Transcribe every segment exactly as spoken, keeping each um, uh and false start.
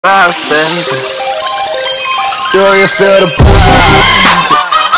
Do you feel the breeze?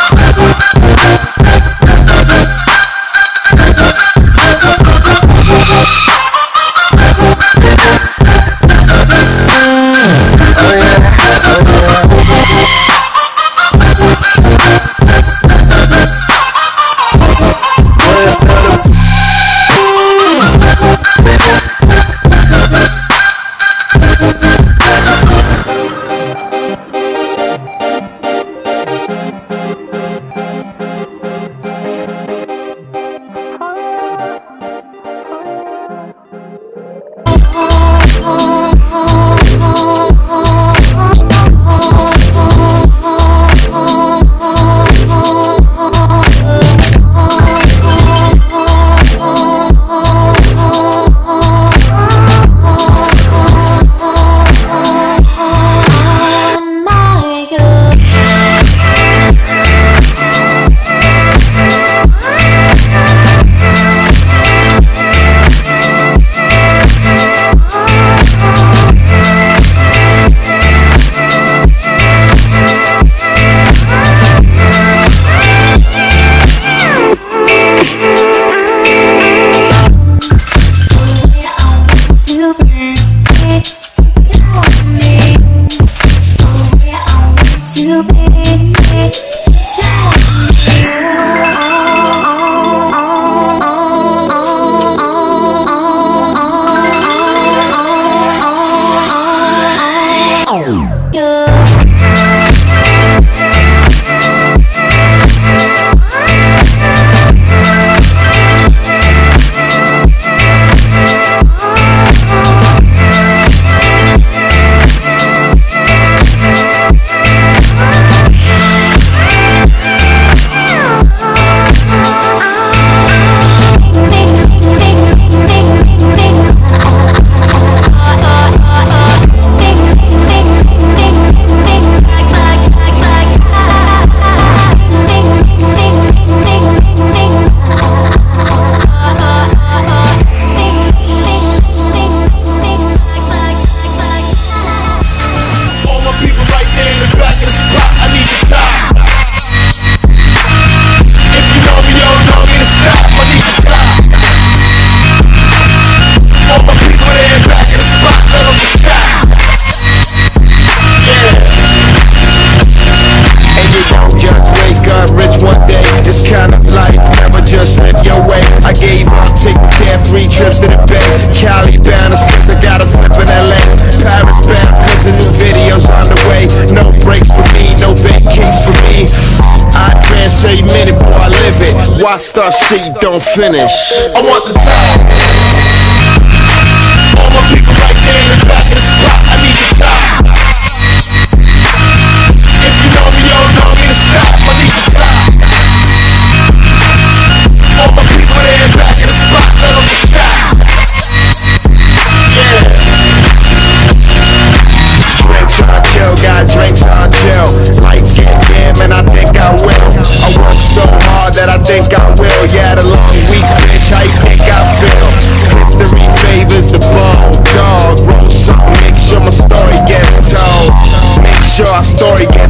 Free trips to the Bay, Cali bound, cause I got a flip in L A, Paris bound, cause the new video's on the way. No breaks for me, no vacations for me. I advance a minute before I live it. Why start shit you don't finish? I want the time. All my people right there in the back of the spot, I need the time. If you know me, you don't know me to stop, I need the time. All my people there in the back of the spot, let them get shot. Yeah. Drinks on chill, got drinks on chill. Lights get dim and I think I will. I work so hard that I think I will. Yeah, the long week, bitch, how you think I feel? History favors the bold dog. Roll something, make sure my story gets told. Make sure our story gets